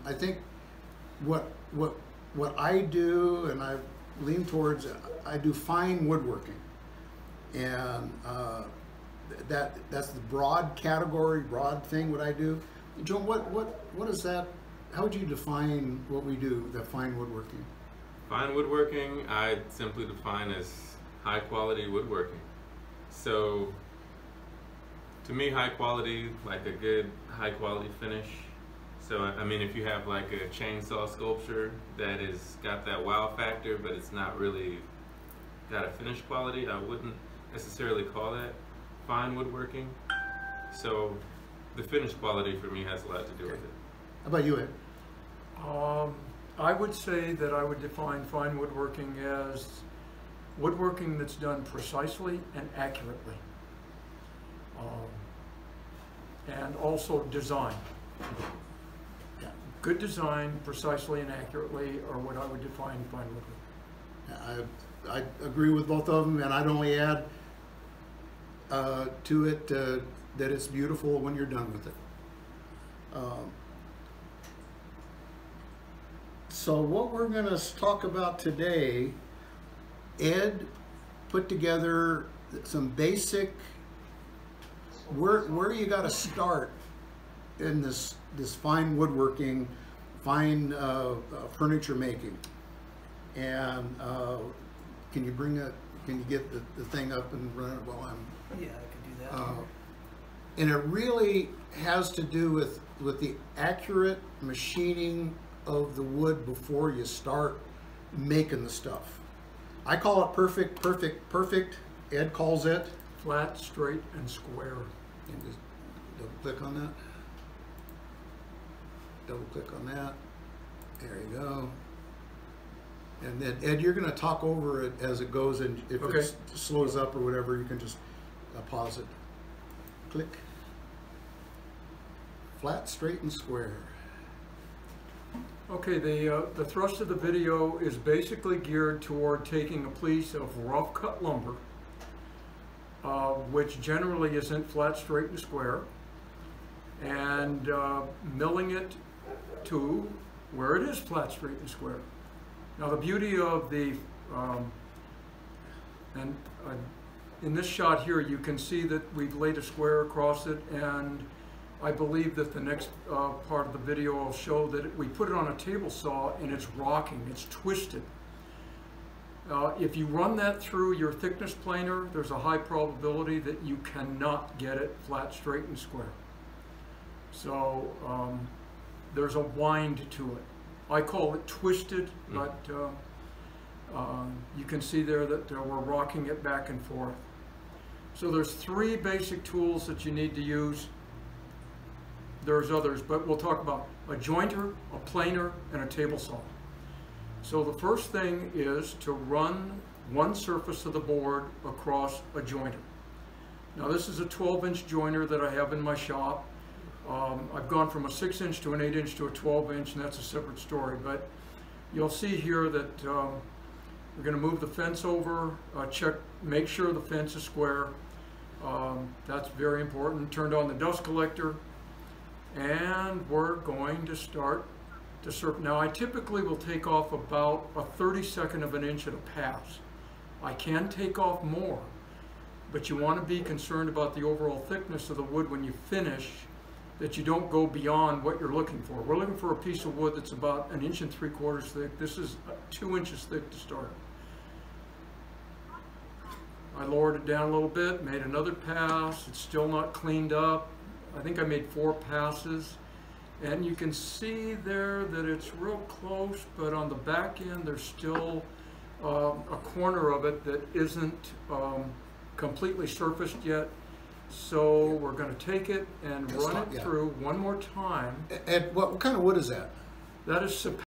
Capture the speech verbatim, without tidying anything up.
I think what what what I do, and I lean towards, I do fine woodworking, and uh, that that's the broad category, broad thing. What I do, Joan, what what what is that? How would you define what we do, the fine woodworking? Fine woodworking, I simply define as high quality woodworking. So, to me, high quality, like a good high quality finish. So, I mean, if you have like a chainsaw sculpture that is got that wow factor, but it's not really got a finish quality, I wouldn't necessarily call that fine woodworking. So, the finish quality for me has a lot to do Okay. with it. How about you, Ed? Um, I would say that I would define fine woodworking as woodworking that's done precisely and accurately. Um, and also design. Yeah. Good design, precisely and accurately, are what I would define fine woodworking. I, I agree with both of them, and I'd only add uh, to it uh, that it's beautiful when you're done with it. Um, so what we're going to talk about today, Ed put together some basic, where, where you got to start in this, this fine woodworking, fine uh, uh, furniture making. And uh, can you bring it, can you get the, the thing up and run it while I'm... Yeah, I could do that. Uh, and it really has to do with, with the accurate machining of the wood before you start making the stuff. I call it perfect, perfect, perfect. Ed calls it. Flat, straight, and square. And just double click on that. Double click on that. There you go. And then, Ed, you're going to talk over it as it goes, and if Okay. it slows up or whatever, you can just uh, pause it. Click. Flat, straight, and square. Okay, the, uh, the thrust of the video is basically geared toward taking a piece of rough cut lumber, uh, which generally isn't flat, straight, and square, and uh, milling it to where it is flat, straight, and square. Now the beauty of the, um, and uh, in this shot here you can see that we've laid a square across it, and I believe that the next uh, part of the video will show that we put it on a table saw and it's rocking, it's twisted. Uh, if you run that through your thickness planer, there's a high probability that you cannot get it flat, straight, and square. So um, there's a wind to it. I call it twisted, mm. but uh, uh, you can see there that uh, we're rocking it back and forth. So there's three basic tools that you need to use. There's others, but we'll talk about a jointer, a planer, and a table saw. So the first thing is to run one surface of the board across a jointer. Now this is a twelve inch jointer that I have in my shop. Um, I've gone from a six inch to an eight inch to a twelve inch, and that's a separate story. But you'll see here that um, we're going to move the fence over, uh, check, make sure the fence is square. Um, that's very important. Turned on the dust collector. And we're going to start to surf. Now I typically will take off about a thirty-second of an inch at a pass. I can take off more, but you want to be concerned about the overall thickness of the wood when you finish, that you don't go beyond what you're looking for. We're looking for a piece of wood that's about an inch and three quarters thick. This is two inches thick to start. I lowered it down a little bit, made another pass. It's still not cleaned up. I think I made four passes, and you can see there that it's real close, but on the back end there's still uh, a corner of it that isn't um, completely surfaced yet. So we're going to take it and Let's run talk, it yeah. through one more time. Ed, what, what kind of wood is that? That is